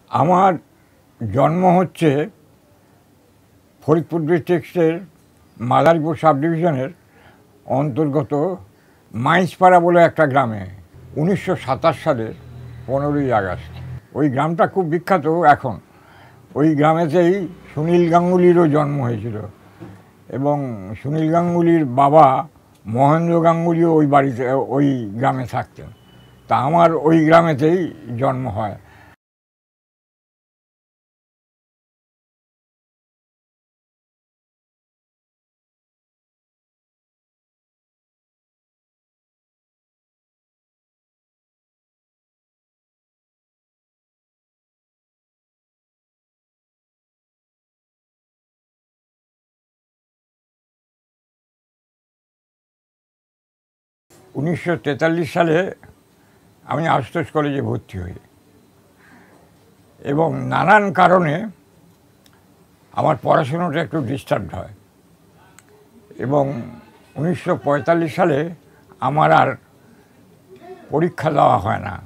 আমার জন্ম হচ্ছে ফরিদপুর ডিস্ট্রিক্টের মাদারীপুর সাব ডিভিশনের অন্তর্গত মাইজপাড়া বলে একটা গ্রামে 1927 সালের 15ই আগস্ট। ওই গ্রামটা খুব বিখ্যাত এখন। ওই গ্রামেতেই সুনীল গাঙ্গুলিরও জন্ম হয়েছিল এবং সুনীল গাঙ্গুলির বাবা মহেন্দ্র গাঙ্গুলিও ওই বাড়িতে ওই গ্রামে থাকতেন। তা আমার ওই গ্রামেতেই জন্ম হয়। (1943 সালে আমি আশুতোষ কলেজে ভর্তি হই এবং নানান কারণে আমার পড়াশোনাটা একটু ডিস্টার্বড হয় এবং 1945 সালে আমার আর পরীক্ষা দেওয়া হয় না।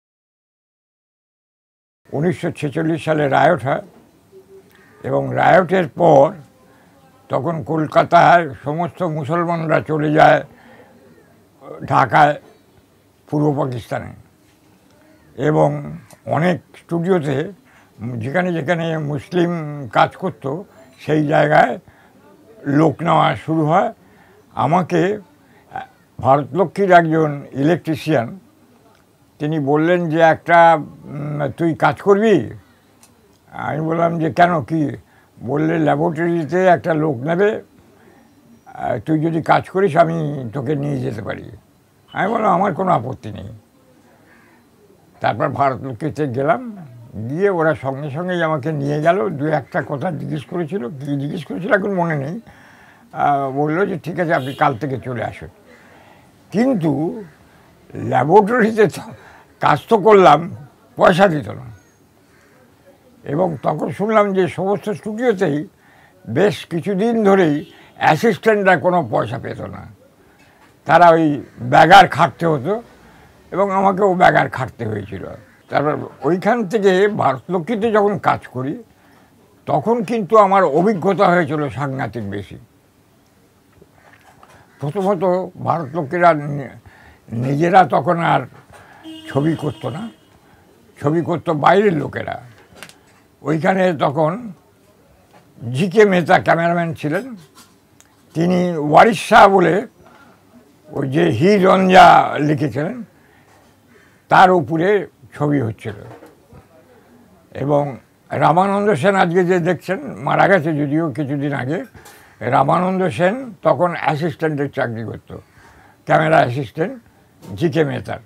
1946 সালে রায়ট হয় এবং রায়টের পর তখন কলকাতায় সমস্ত মুসলমানরা চলে যায় ঢাকায়, পূর্ব পাকিস্তানে, এবং অনেক স্টুডিওতে যেখানে যেখানে মুসলিম কাজ করত সেই জায়গায় লোক নেওয়া শুরু হয়। আমাকে ভারতলক্ষ্মীর একজন ইলেকট্রিশিয়ান তিনি বললেন যে তুই কাজ করবি। আমি বললাম যে কেন, কি? বললে ল্যাবরেটরিতে একটা লোক নেবে, তুই যদি কাজ করিস আমি তোকে নিয়ে যেতে পারি। আমি বললাম আমার কোনো আপত্তি নেই। তারপর ভারতলক্ষ্মীতে গেলাম, গিয়ে ওরা সঙ্গে সঙ্গেই আমাকে নিয়ে গেল। দু একটা কথা জিজ্ঞেস করেছিল, কী জিজ্ঞেস করেছিল এখন মনে নেই। বললো যে ঠিক আছে আপনি কাল থেকে চলে আসুন। কিন্তু ল্যাবরেটরিতে কাজ তো করলাম, পয়সা দিত না। এবং তখন শুনলাম যে সমস্ত স্টুডিওতেই বেশ কিছুদিন ধরেই অ্যাসিস্ট্যান্টরা কোনো পয়সা পেত না, তারা ওই ব্যাগার খাটতে হতো এবং আমাকেও ব্যাগার খাটতে হয়েছিল। তারপর ওইখান থেকে ভারতলক্ষ্মীতে যখন কাজ করি তখন কিন্তু আমার অভিজ্ঞতা হয়েছিল সাংঘাতিক বেশি। প্রথমত ভারতলক্ষ্মীরা নিজেরা তখন আর ছবি করতো না, ছবি করতো বাইরের লোকেরা। ওইখানে তখন জি.কে. মেহতা ক্যামেরাম্যান ছিলেন। তিনি ওয়ারিশ শাহ বলে ওই যে হি রঞ্জা লিখেছিলেন তার উপরে ছবি হচ্ছিল। এবং রামানন্দ সেন আজকে যে দেখছেন, মারা গেছে যদিও কিছুদিন আগে, রামানন্দ সেন তখন অ্যাসিস্ট্যান্টের চাকরি করতো, ক্যামেরা অ্যাসিস্ট্যান্ট জি.কে. মেহতার।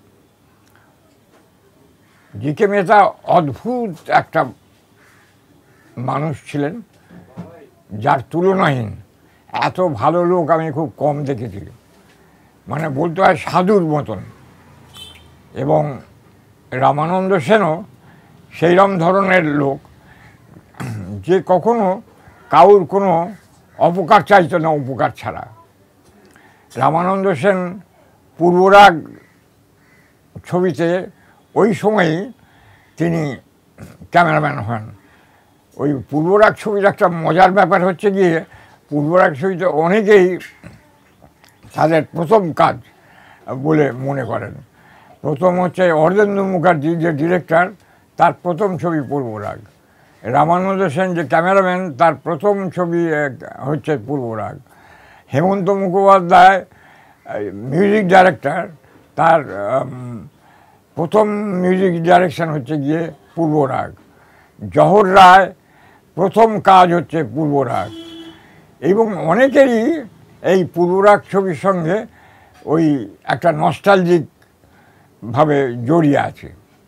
জি.কে. মেহতা অদ্ভুত একটা মানুষ ছিলেন, যার তুলনাহীন। এত ভালো লোক আমি খুব কম দেখেছি, মানে বলতে হয় সাধুর মতন। এবং রামানন্দ সেনও সেইরকম ধরনের লোক যে কখনো কাউর কোনো অপকার চাইতো না, উপকার ছাড়া। রামানন্দ সেন পূর্বরাগ ছবিতে ওই সময়ই তিনি ক্যামেরাম্যান হন। ওই পূর্বরাগ ছবির একটা মজার ব্যাপার হচ্ছে গিয়ে, পূর্বরাগ ছবিতে অনেকেই তাদের প্রথম কাজ বলে মনে করেন। প্রথম হচ্ছে অর্ধেন্দু মুখার্জি যে ডিরেক্টর, তার প্রথম ছবি পূর্বরাগ। রামানন্দ সেন যে ক্যামেরাম্যান, তার প্রথম ছবি হচ্ছে পূর্বরাগ। হেমন্ত মুখোপাধ্যায় মিউজিক ডাইরেক্টর, তার প্রথম মিউজিক ডাইরেকশন হচ্ছে গিয়ে পূর্বরাগ। জহর রায় প্রথম কাজ হচ্ছে পূর্বরাগ। এবং অনেকেরই এই পূর্বরাগ ছবির সঙ্গে ওই একটা নস্টালজিক ভাবে জড়িয়ে আছে।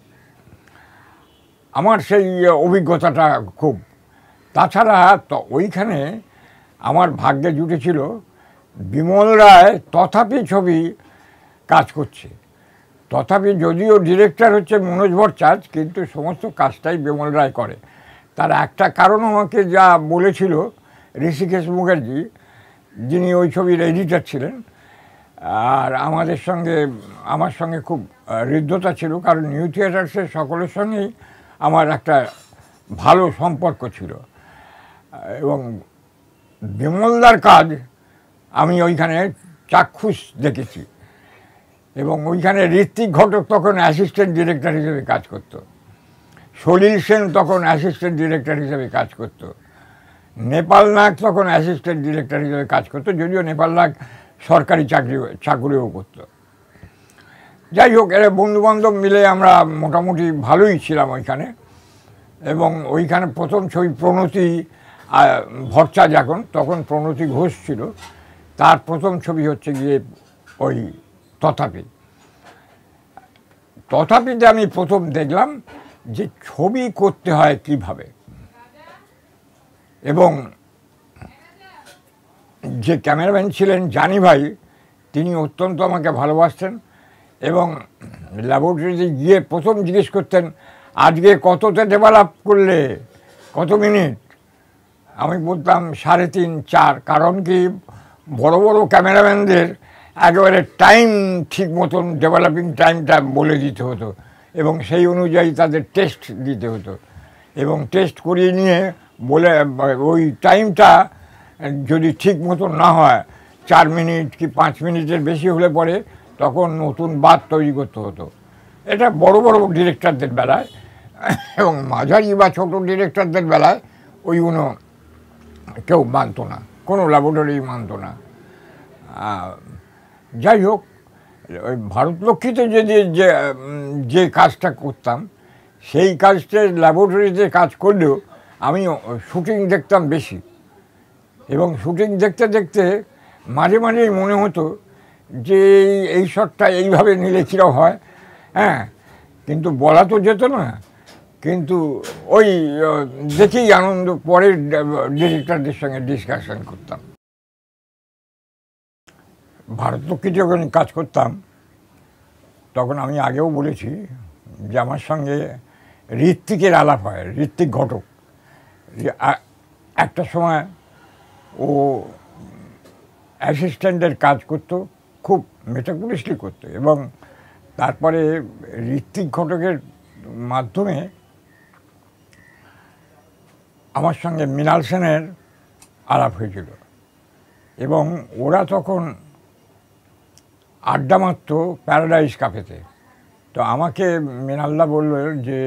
আমার সেই অভিজ্ঞতাটা খুব। তাছাড়া তো ওইখানে আমার ভাগ্যে জুটেছিল বিমল রায় তথাপি ছবি কাজ করছে। তথাপি যদিও ডিরেক্টর হচ্ছে মনোজ ভট্টাচার্য, কিন্তু সমস্ত কাজটাই বিমল রায় করে। তার একটা কারণ আমাকে যা বলেছিল ঋষিকেশ মুখার্জি, যিনি ওই ছবির এডিটর ছিলেন, আর আমার সঙ্গে খুব হৃদ্যতা ছিল, কারণ নিউ থিয়েটার্সের সকলের সঙ্গেই আমার একটা ভালো সম্পর্ক ছিল। এবং বিমলদার কাজ আমি ওইখানে চাক্ষুষ দেখেছি। এবং ওইখানে ঋত্বিক ঘটক তখন অ্যাসিস্ট্যান্ট ডিরেক্টর হিসেবে কাজ করত, সলিল সেন তখন অ্যাসিস্ট্যান্ট ডিরেক্টর হিসেবে কাজ করত, নেপাল নাগ তখন অ্যাসিস্ট্যান্ট ডিরেক্টর হিসেবে কাজ করতো, যদিও নেপাল নাগ সরকারি চাকরিও করতো। যাই হোক, এরা বন্ধুবান্ধব মিলে আমরা মোটামুটি ভালোই ছিলাম ওইখানে। এবং ওইখানে প্রথম ছবি প্রণতি ভরচা, যখন তখন প্রণতি ঘোষ ছিল, তার প্রথম ছবি হচ্ছে গিয়ে ওই তথাপিতে আমি প্রথম দেখলাম যে ছবি করতে হয় কিভাবে। এবং যে ক্যামেরাম্যান ছিলেন জানি ভাই, তিনি অত্যন্ত আমাকে ভালোবাসতেন এবং ল্যাবরেটরিতে গিয়ে প্রথম জিজ্ঞেস করতেন, আজকে কততে ডেভেলপ করলে, কত মিনিট? আমি বলতাম 3.5 4। কারণ কি, বড় বড় ক্যামেরাম্যানদের একেবারে টাইম ঠিক মতন ডেভেলপিং টাইমটা বলে দিতে হতো এবং সেই অনুযায়ী তাদের টেস্ট দিতে হতো। এবং টেস্ট করিয়ে নিয়ে বলে ওই টাইমটা যদি ঠিক মতন না হয়, 4 মিনিট কি 5 মিনিটের বেশি হলে পরে তখন নতুন বাদ তৈরি করতে হতো। এটা বড় বড় ডিরেক্টরদের বেলায়। এবং মাঝারি বা ছোটো ডিরেক্টরদের বেলায় ওইগুলো কেউ মানত না, কোনো ল্যাবরেটরি মানত না। যাই হোক, ওই ভারতলক্ষ্মীতে যে কাজটা করতাম, সেই কাজটা ল্যাবরেটরিতে কাজ করলেও আমি শুটিং দেখতাম বেশি। এবং শুটিং দেখতে দেখতে মাঝে মাঝেই মনে হতো যে এই শটটা এইভাবে নিলে কীরকম হয়, হ্যাঁ, কিন্তু বলা তো যেত না। কিন্তু ওই দেখেই আনন্দ, পরের ডিরেক্টরদের সঙ্গে ডিসকাশন করতাম। ভারতলক্ষ্মী যখন কাজ করতাম তখন আমি আগেও বলেছি যে আমার সঙ্গে ঋত্বিকের আলাপ হয়, ঋত্বিক ঘটক। একটা সময় ও অ্যাসিস্ট্যান্টের কাজ করতো, খুব মেটাকুলিশলি করতো। এবং তারপরে ঋত্বিক ঘটকের মাধ্যমে আমার সঙ্গে মৃণাল সেনের আলাপ হয়েছিল। এবং ওরা তখন আড্ডা মারত প্যারাডাইস ক্যাফেতে। তো আমাকে মৃণালদা বলল যে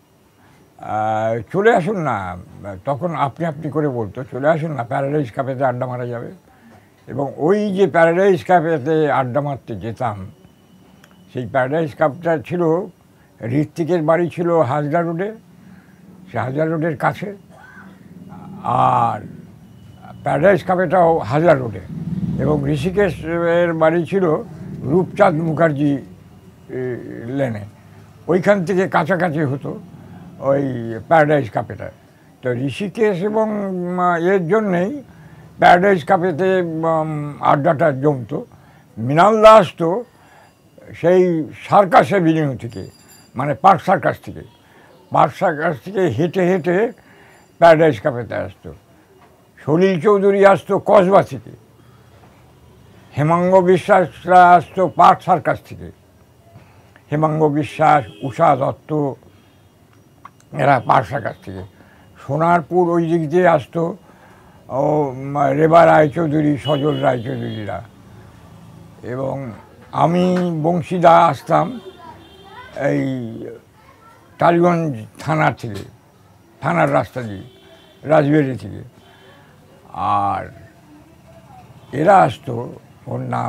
চলে আসুন না, তখন আপনি করে বলতো, চলে আসুন না, প্যারাডাইস ক্যাফেতে আড্ডা মারা যাবে। এবং ওই যে প্যারাডাইস ক্যাফেতে আড্ডা মারতে যেতাম, সেই প্যারাডাইস ক্যাফেটা ছিল, ঋত্বিকের বাড়ি ছিল হাজরা রোডে, সে হাজরা রোডের কাছে, আর প্যারাডাইস ক্যাফেটাও হাজরা রোডে। এবং ঋষিকেশের বাড়ি ছিল রূপচাঁদ মুখার্জি লেনে, ওইখান থেকে কাছাকাছি হতো ওই প্যারাডাইস ক্যাফেটা। তো ঋষিকেশ এবং এর জন্যেই প্যারাডাইস ক্যাফেতে আড্ডাটা জমতো। মৃণালদা আসতো সেই সার্কাস অ্যাভিনিউ থেকে, মানে পার্ক সার্কাস থেকে হেঁটে হেঁটে প্যারাডাইস ক্যাফেতে আসতো। সলিল চৌধুরী আসতো কসবা থেকে, হেমাঙ্গ বিশ্বাসরা আসতো পার্ক সার্কাস থেকে, হেমাঙ্গ বিশ্বাস, উষা দত্ত, এরা পার্ক সার্কাস থেকে। সোনারপুর ওই দিক দিয়ে আসতো রেবা রায়চৌধুরী, সজল রায়চৌধুরীরা। এবং আমি বংশীদা আসতাম এই টালিগঞ্জ থানার থেকে, থানার রাস্তা দিয়ে, রাজবেরি থেকে। আর এরা আসতো, ওর নাম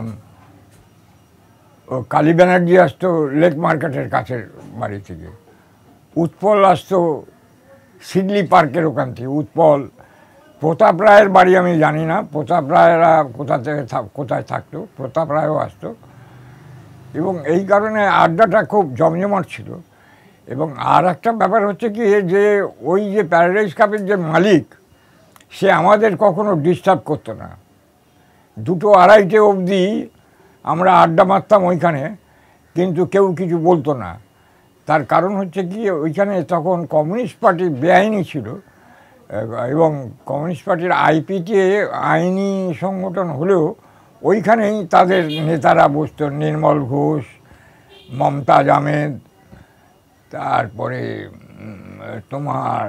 ও কালী ব্যানার্জি আসতো লেক মার্কেটের কাছের বাড়ি থেকে। উৎপল আসতো সিডলি পার্কের ওখান থেকে, উৎপল। প্রতাপ রায়ের বাড়ি আমি জানি না, প্রতাপ রায়েরা কোথায় থাকতো, প্রতাপ রায়ও আসতো। এবং এই কারণে আড্ডাটা খুব জমজমাট ছিল। এবং আর একটা ব্যাপার হচ্ছে কি, যে ওই যে প্যারাডাইস ক্যাফের যে মালিক, সে আমাদের কখনো ডিস্টার্ব করতো না। 2টো 2:30 অবধি আমরা আড্ডা মারতাম ওইখানে, কিন্তু কেউ কিছু বলতো না। তার কারণ হচ্ছে কি, ওইখানে তখন কমিউনিস্ট পার্টি বেআইনি ছিল এবং কমিউনিস্ট পার্টির আইপিটিএ আইনি সংগঠন হলেও ওইখানেই তাদের নেতারা বসত, নির্মল ঘোষ, মমতাজ আহমেদ, তারপরে তোমার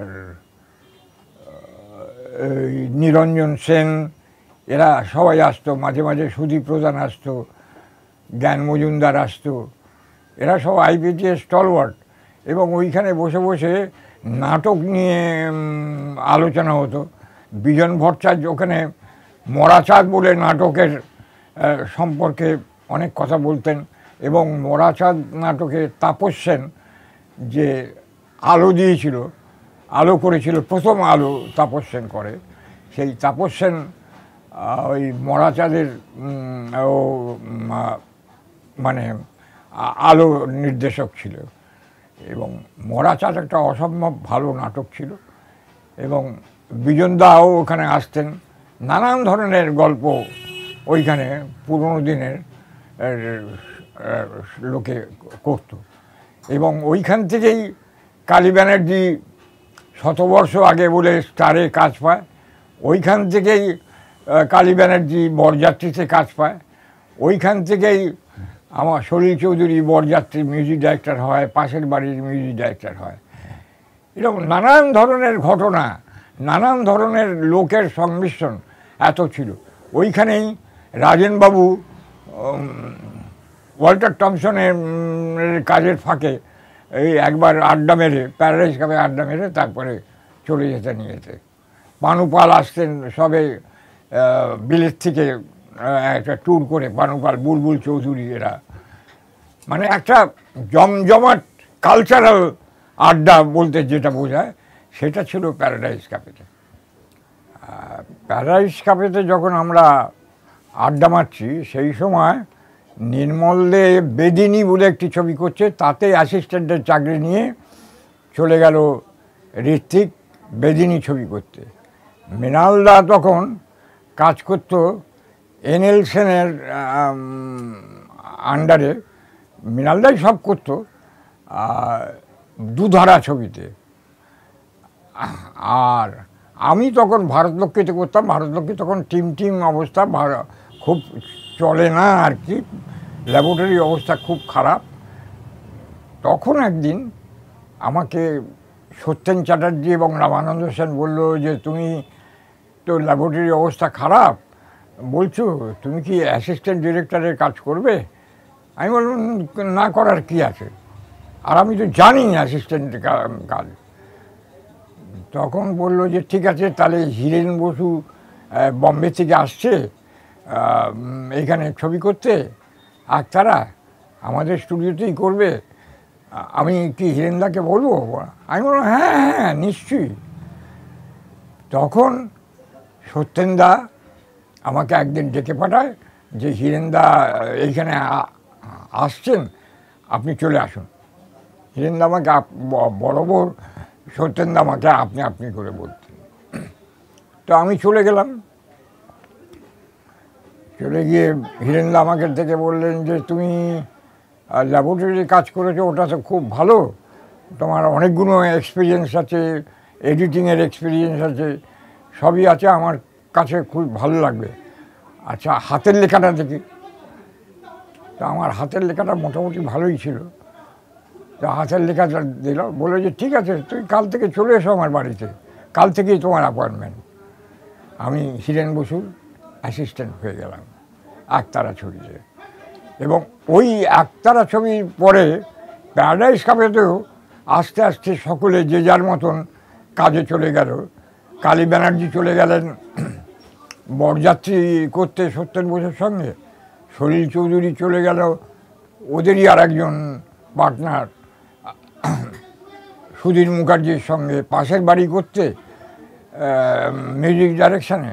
নিরঞ্জন সেন, এরা সবাই আসতো, মাঝে মাঝে সুদীপ প্রধান আসতো, জ্ঞান মজুমদার আসতো, এরা সব আইপিটিএস স্টলওয়ার্ড। এবং ওইখানে বসে বসে নাটক নিয়ে আলোচনা হতো। বিজন ভট্টাচার্য ওখানে মরাচাঁদ বলে নাটকের সম্পর্কে অনেক কথা বলতেন, এবং মরাচাঁদ নাটকে তাপস সেন যে আলো দিয়েছিল, আলো করেছিল, প্রথম আলো তাপস সেন করে, সেই তাপস সেন ওই মরাচাঁদের ও মানে আলো নির্দেশক ছিল। এবং মরাচাঁদ একটা অসম্ভব ভালো নাটক ছিল। এবং বিজনদাও ওখানে আসতেন, নানান ধরনের গল্প ওইখানে পুরনো দিনের লোকে করত। এবং ওইখান থেকেই কালী ব্যানার্জি শতবর্ষ আগে বলে স্টারে কাজ পায়, ওইখান থেকেই কালী ব্যানার্জি বরযাত্রীতে কাজ পায়, ওইখান থেকেই আমার সলিল চৌধুরী বরযাত্রী মিউজিক ডাইরেক্টর হয়, পাশের বাড়ির মিউজিক ডাইরেক্টর হয়। এরকম নানান ধরনের ঘটনা, নানান ধরনের লোকের সংমিশ্রণ এত ছিল। ওইখানেই রাজেনবাবু ওয়াল্টার টমসনের কাজের ফাঁকে এই একবার আড্ডা মেরে, প্যারাডাইস ক্লাবে আড্ডা মেরে তারপরে চলে যেতেন নিয়েতে। পানুপাল আসতেন সবে বিলেত থেকে একটা ট্যুর করে, পানুপাল, বুলবুল চৌধুরী, এরা মানে একটা জমজমাট কালচারাল আড্ডা বলতে যেটা বোঝায় সেটা ছিল প্যারাডাইস ক্যাফেতে। প্যারাডাইস ক্যাফেতে যখন আমরা আড্ডা মারছি সেই সময় নির্মল দে বেদিনী বলে একটি ছবি করছে, তাতে অ্যাসিস্ট্যান্টের চাকরি নিয়ে চলে গেল ঋত্বিক বেদিনী ছবি করতে। মৃণালদা তখন কাজ করত এনএল সেনের আন্ডারে, মৃণালদাই সব করতো দুধারা ছবিতে। আর আমি তখন ভারতলক্ষ্মীতে করতাম। ভারতলক্ষ্মী তখন টিম অবস্থা, খুব চলে না আর কি, ল্যাবরেটরির অবস্থা খুব খারাপ। তখন একদিন আমাকে সত্যেন চ্যাটার্জি এবং রামানন্দ সেন বলল যে তুমি তো ল্যাবরেটরির অবস্থা খারাপ বলছো, তুমি কি অ্যাসিস্ট্যান্ট ডিরেক্টরের কাজ করবে? আমি বললাম না, করার কি আছে, আর আমি তো জানি অ্যাসিস্ট্যান্ট কাজ। তখন বলল যে ঠিক আছে, তাহলে হীরেন বসু বম্বে থেকে আসছে এইখানে ছবি করতে, আক্তারা আমাদের স্টুডিওতেই করবে, আমি কি হীরেনদাকে বলবো? আমি বললাম হ্যাঁ হ্যাঁ নিশ্চয়ই। তখন সত্যেনদা আমাকে একদিন ডেকে পাঠায় যে হীরেনদা এইখানে আসছেন, আপনি চলে আসুন। হীরেনদা আমাকে বরাবর সত্যেনদা আমাকে আপনি আপনি করে বলতেন। তো আমি চলে গেলাম। চলে গিয়ে হীরেনদা আমাকে থেকে বললেন যে তুমি ল্যাবরেটরি কাজ করেছো, ওটা তো খুব ভালো, তোমার অনেকগুলো এক্সপিরিয়েন্স আছে, এডিটিংয়ের এক্সপিরিয়েন্স আছে, সবই আছে, আমার কাছে খুব ভালো লাগবে। আচ্ছা হাতের লেখাটা দেখি। তো আমার হাতের লেখাটা মোটামুটি ভালোই ছিল। তো হাতের লেখাটা দিল, বলে যে ঠিক আছে তুই কাল থেকে চলে এসো আমার বাড়িতে, কাল থেকেই তোমার অ্যাপয়েন্টমেন্ট। আমি হীরেন বসুর অ্যাসিস্ট্যান্ট হয়ে গেলাম একতারা ছবিতে। এবং ওই একতারা ছবির পরে প্যারাডাইস ক্যাফেতেও আস্তে আস্তে সকলে যে যার মতন কাজে চলে গেল। কালী ব্যানার্জি চলে গেলেন বরযাত্রী করতে সত্যেন বসুর সঙ্গে, সলিল চৌধুরী চলে গেল ওদেরই আর একজন পার্টনার সুধীর মুখার্জির সঙ্গে পাশের বাড়ি করতে মিউজিক ডাইরেকশানে।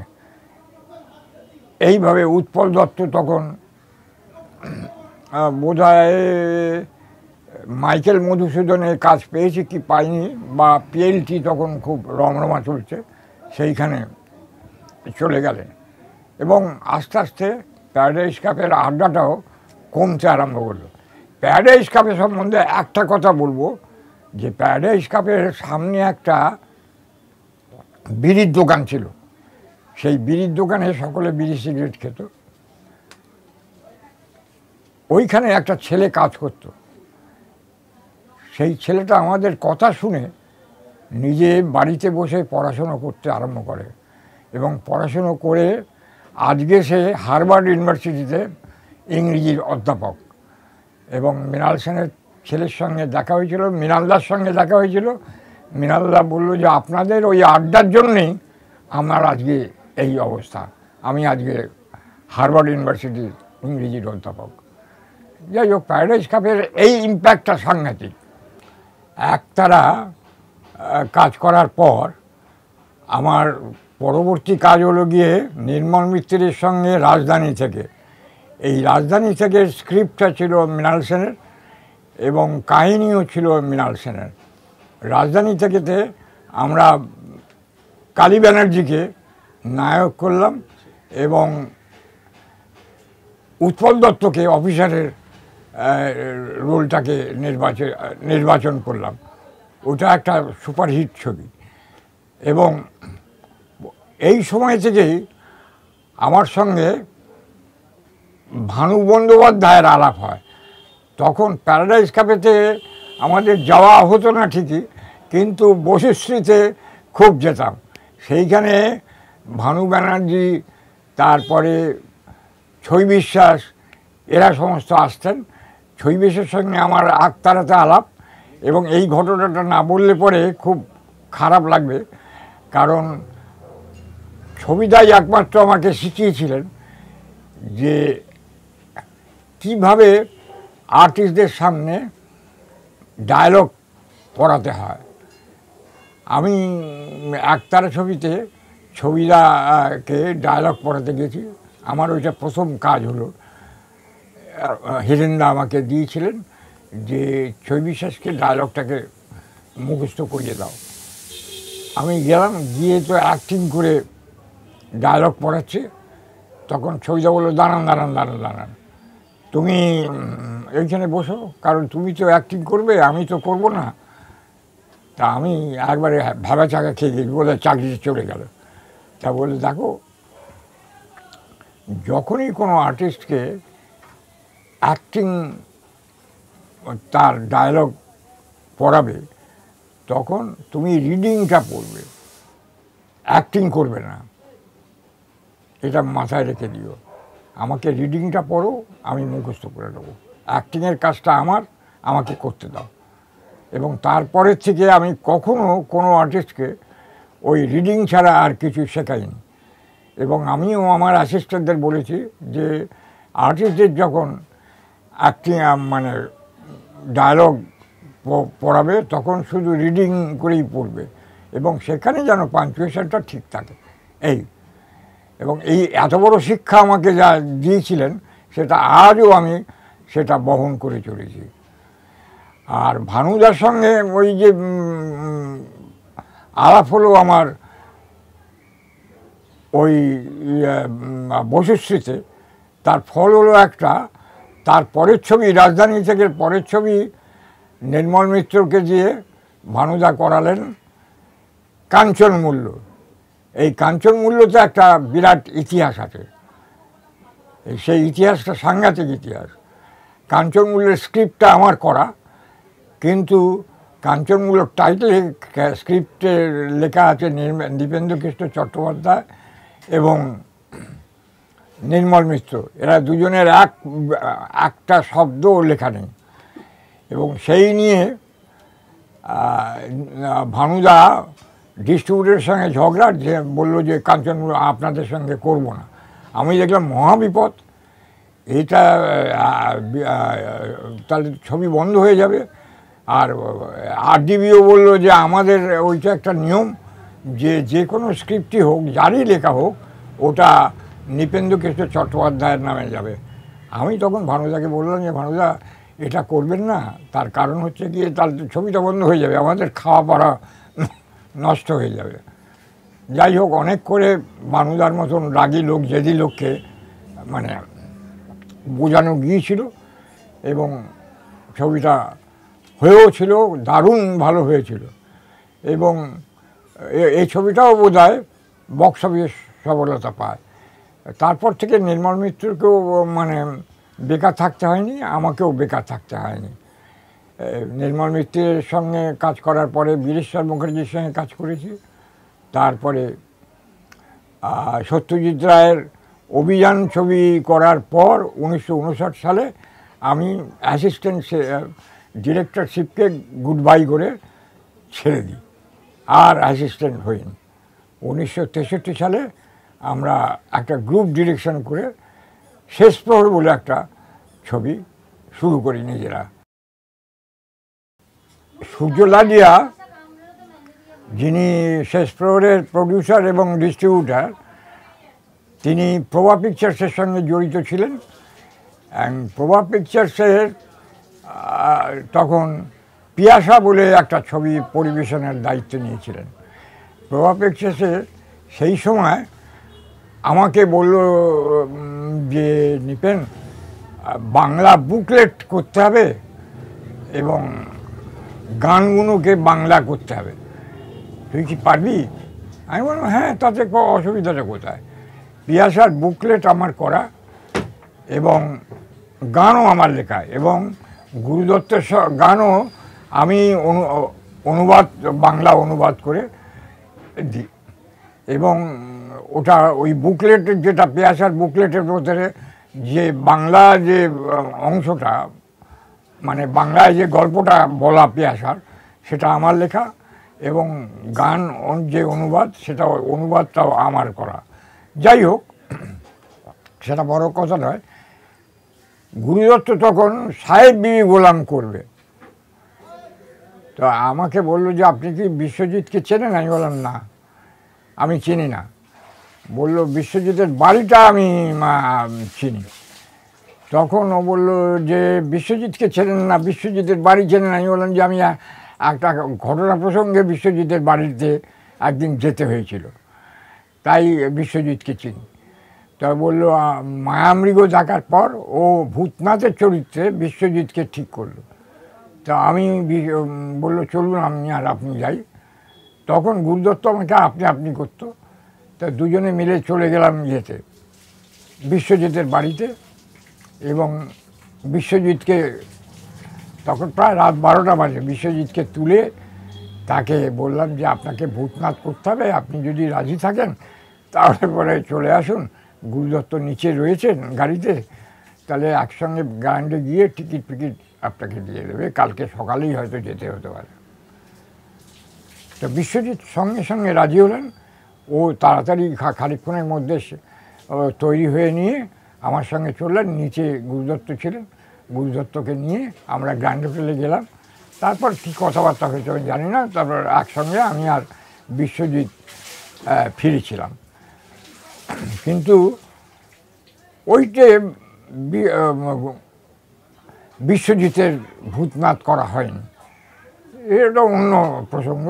এইভাবে উৎপল দত্ত তখন বোধহয় মাইকেল মধুসূদনের কাজ পেয়েছে কি পাইনি, বা পিএলটি তখন খুব রমরমা চলছে, সেইখানে চলে গেলেন। এবং আস্তে আস্তে প্যারাডাইস ক্যাফের আড্ডাটাও কমতে আরম্ভ করলো। প্যারাডাইস ক্যাফে সম্বন্ধে একটা কথা বলবো, যে প্যারাডাইস ক্যাফের সামনে একটা বিড়ির দোকান ছিল। সেই বিড়ির দোকানে সকলে বিড়ি সিগারেট খেত। ওইখানে একটা ছেলে কাজ করত। সেই ছেলেটা আমাদের কথা শুনে নিজে বাড়িতে বসে পড়াশুনো করতে আরম্ভ করে এবং পড়াশুনো করে আজকে সে হার্ভার্ড ইউনিভার্সিটিতে ইংরেজির অধ্যাপক। এবং মৃণাল সেনের ছেলের সঙ্গে দেখা হয়েছিল, মৃণালদার সঙ্গে দেখা হয়েছিল। মৃণালদা বলল যে আপনাদের ওই আড্ডার জন্যেই আমার আজকে এই অবস্থা, আমি আজকে হার্ভার্ড ইউনিভার্সিটির ইংরেজির অধ্যাপক। যাই হোক, প্যারাডাইস কাপের এই ইম্প্যাক্টটা সাংঘাতিক। একতারা কাজ করার পর আমার পরবর্তী কাজ হলো গিয়ে নির্মল মিত্রের সঙ্গে রাজধানী থেকে। এই রাজধানী থেকে স্ক্রিপ্টটা ছিল মৃণাল সেনের এবং কাহিনীও ছিল মৃণাল সেনের। রাজধানী থেকেতে আমরা কালী ব্যানার্জিকে নায়ক করলাম এবং উৎপল দত্তকে অফিসারের রোলটাকে নির্বাচন করলাম। ওটা একটা সুপারহিট ছবি। এবং এই সময় থেকেই আমার সঙ্গে ভানু বন্দ্যোপাধ্যায়ের আলাপ হয়। তখন প্যারাডাইস কাপেতে আমাদের যাওয়া হতো না ঠিকই, কিন্তু বসুশ্রীতে খুব যেতাম। সেইখানে ভানু ব্যানার্জি, তারপরে ছই বিশ্বাস, এরা সমস্ত আসতেন। ছই বিশ্বাসের সঙ্গে আমার একতারাতে আলাপ। এবং এই ঘটনাটা না বললে পরে খুব খারাপ লাগবে, কারণ ছবিটাই একমাত্র আমাকে শিখিয়েছিলেন যে কীভাবে আর্টিস্টদের সামনে ডায়লগ পড়াতে হয়। আমি একতারা ছবিতে ছবিদাকে ডায়লগ পড়াতে গেছি। আমার ওইটা প্রথম কাজ হলো। হিরেনদা আমাকে দিয়েছিলেন যে ছবি বিশ্বাসকে ডায়লগটাকে মুখস্থ করিয়ে দাও। আমি গেলাম, গিয়ে তো অ্যাক্টিং করে ডায়লগ পড়াচ্ছে। তখন ছবিদা বললো, দাঁড়ান দাঁড়ান দাঁড়ান দাঁড়ান, তুমি এইখানে বসো, কারণ তুমি তো অ্যাক্টিং করবে, আমি তো করবো না। তা আমি একবারে ভাবা চাকা খেয়ে গেছি, বলে চাকরিতে চলে গেল। তা বলে, দেখো, যখনই কোনো আর্টিস্টকে অ্যাক্টিং তার ডায়লগ পড়াবে, তখন তুমি রিডিংটা পড়বে, অ্যাক্টিং করবে না। এটা মাথায় রেখে দিও। আমাকে রিডিংটা পড়ো, আমি মুখস্থ করে দেবো। অ্যাক্টিংয়ের কাজটা আমাকে করতে দাও। এবং তারপরের থেকে আমি কখনো কোনো আর্টিস্টকে ওই রিডিং ছাড়া আর কিছু শেখাইনি। এবং আমিও আমার অ্যাসিস্ট্যান্টদের বলেছি যে আর্টিস্টদের যখন অ্যাক্টিং মানে ডায়লগ পড়াবে, তখন শুধু রিডিং করেই পড়বে এবং সেখানে যেন পাঞ্চুয়েশনটা ঠিক থাকে। এবং এই এত বড় শিক্ষা আমাকে যা দিয়েছিলেন, সেটা আজও আমি সেটা বহন করে চলেছি। আর ভানুদার সঙ্গে ওই যে আলাপ হলো আমার ওই বসুশ্রীতে, তার ফল হলো একটা, তার পরের ছবি, রাজধানী থেকে পরের ছবি নির্মল মিত্রকে দিয়ে ভানুদা করালেন কাঞ্চন মূল্য। এই কাঞ্চন মূল্যতে একটা বিরাট ইতিহাস আছে। সেই ইতিহাসটা সাংঘাতিক ইতিহাস। কাঞ্চন মূল্যের স্ক্রিপ্টটা আমার করা, কিন্তু কাঞ্চন মূল্যর টাইটেলে স্ক্রিপ্টে লেখা আছে দীপেন্দ্রকৃষ্ণ চট্টোপাধ্যায় এবং নির্মল মিত্র। এরা দুজনের একটা শব্দও লেখা নেই। এবং সেই নিয়ে ভানুদা ডিস্ট্রিবিউটরের সঙ্গে ঝগড়া, যে বললো যে কাঞ্চন আপনাদের সঙ্গে করব না। আমি দেখলাম মহাবিপদ, এটা তাহলে ছবি বন্ধ হয়ে যাবে। আর RDBও বললো যে আমাদের ওইটা একটা নিয়ম, যে কোনো স্ক্রিপ্টই হোক, যারই লেখা হোক, ওটা নৃপেন্দ্রকৃষ্ণ চট্টোপাধ্যায়ের নামে যাবে। আমি তখন ভানুদাকে বললাম যে ভানুদা, এটা করবেন না, তার কারণ হচ্ছে গিয়ে তার ছবিটা বন্ধ হয়ে যাবে, আমাদের খাওয়া পড়া নষ্ট হয়ে যাবে। যাই হোক, অনেক করে ভানুদার মতন রাগী লোক, জেদি লোককে মানে বোঝানো গিয়েছিল এবং ছবিটা হয়েও ছিল, দারুণ ভালো হয়েছিল। এবং এই ছবিটাও বোধহয় বক্স অফিসে সফলতা পায়। তারপর থেকে নির্মল মিত্রকেও মানে বেকার থাকতে হয়নি, আমাকেও বেকার থাকতে হয়নি। নির্মল মিত্রের সঙ্গে কাজ করার পরে বীরেশ্বর মুখার্জির সঙ্গে কাজ করেছি। তারপরে সত্যজিৎ রায়ের অভিযান ছবি করার পর 1959 সালে আমি অ্যাসিস্ট্যান্ট ডিরেক্টরশিপকে গুড বাই করে ছেড়ে দিই, আর অ্যাসিস্ট্যান্ট হইনি। 1963 সালে আমরা একটা গ্রুপ ডিরেকশন করে শেষ প্রহর বলে একটা ছবি শুরু করি নিজেরা। সূর্য লাডিয়া, যিনি শেষ প্রহরের প্রডিউসার এবং ডিস্ট্রিবিউটার, তিনি প্রভা পিকচার্সের সঙ্গে জড়িত ছিলেন। প্রভা পিকচার্সের তখন পিয়াসা বলে একটা ছবি পরিবেশনের দায়িত্ব নিয়েছিলেন। প্রভা পিকচার্সের সেই সময় আমাকে বলল যে নিপেন, বাংলা বুকলেট করতে হবে এবং গানগুলোকে বাংলা করতে হবে, তুই কি পারবি? আমি বললাম হ্যাঁ, তাতে অসুবিধাটা কোথায়। পিয়াসার বুকলেট আমার করা এবং গানও আমার লেখা, এবং গুরুদত্তের গানও আমি অনুবাদ, বাংলা অনুবাদ করে দিই। এবং ওটা ওই বুকলেটের, যেটা পিয়াসার বুকলেটের ভেতরে যে বাংলা যে অংশটা, মানে বাংলায় যে গল্পটা বলা পিয়াসার, সেটা আমার লেখা, এবং গান যে অনুবাদ, সেটা অনুবাদটাও আমার করা। যাই হোক, সেটা বড় কথা নয়। গুরুদত্ত তখন সাহেব বিবি গোলাম করবে, তো আমাকে বললো যে আপনি কি বিশ্বজিৎকে চেনেন? আমি বললাম না, আমি চিনি না। বলল বিশ্বজিতের বাড়িটা আমি চিনি। তখন ও বললো যে বিশ্বজিৎকে চেনেন না, বিশ্বজিতের বাড়ি চেনেন? আমি বললাম যে আমি একটা ঘটনা প্রসঙ্গে বিশ্বজিতের বাড়িতে একদিন যেতে হয়েছিল, তাই বিশ্বজিৎকে চিনি। তা বললো মায়ামৃগ দেখার পর ও ভূতনাথের চরিত্রে বিশ্বজিৎকে ঠিক করলো। তা আমি বললো চলুন আমি আর আপনি যাই। তখন গুরুদত্ত আমাকে আপনি করতো। তা দুজনে মিলে চলে গেলাম ইয়েতে, বিশ্বজিতের বাড়িতে, এবং বিশ্বজিৎকে তখন প্রায় রাত 12টা বাজে। বিশ্বজিৎকে তুলে তাকে বললাম যে আপনাকে ভূতনাথ করতে হবে, আপনি যদি রাজি থাকেন তাহলে পরে চলে আসুন, গুরুদত্ত নিচে রয়েছেন গাড়িতে, তাহলে একসঙ্গে গ্রাউন্ডে গিয়ে টিকিট ফিকিট আপনাকে দিয়ে দেবে, কালকে সকালেই হয়তো যেতে হতে পারে। তো বিশ্বজিৎ সঙ্গে সঙ্গে রাজি হলেন। ও তাড়াতাড়ি খানিকক্ষণের মধ্যে তৈরি হয়ে নিয়ে আমার সঙ্গে চললেন। নিচে গুরুদত্ত ছিলেন, গুরুদত্তকে নিয়ে আমরা গ্র্যান্ড হোটেলে গেলাম। তারপর কী কথাবার্তা হয়েছে আমি জানি না। তারপর একসঙ্গে আমি আর বিশ্বজিৎ ফিরেছিলাম। কিন্তু ওইটে বিশ্বজিতের ভূতনাথ করা হয়নি, এটা অন্য প্রসঙ্গ।